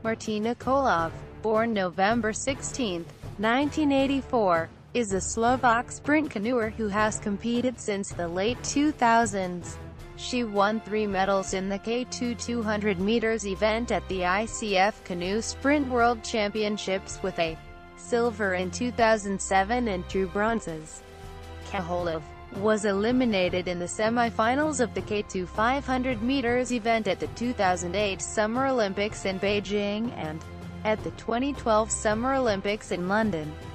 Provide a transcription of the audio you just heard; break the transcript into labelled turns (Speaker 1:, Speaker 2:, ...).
Speaker 1: Martina Kohlová, born November 16, 1984, is a Slovak sprint canoer who has competed since the late 2000s. She won 3 medals in the K2 200 meters event at the ICF Canoe Sprint World Championships, with a silver in 2007 and 2 bronzes. Kohlová was eliminated in the semi-finals of the K2 500 meters event at the 2008 Summer Olympics in Beijing and at the 2012 Summer Olympics in London.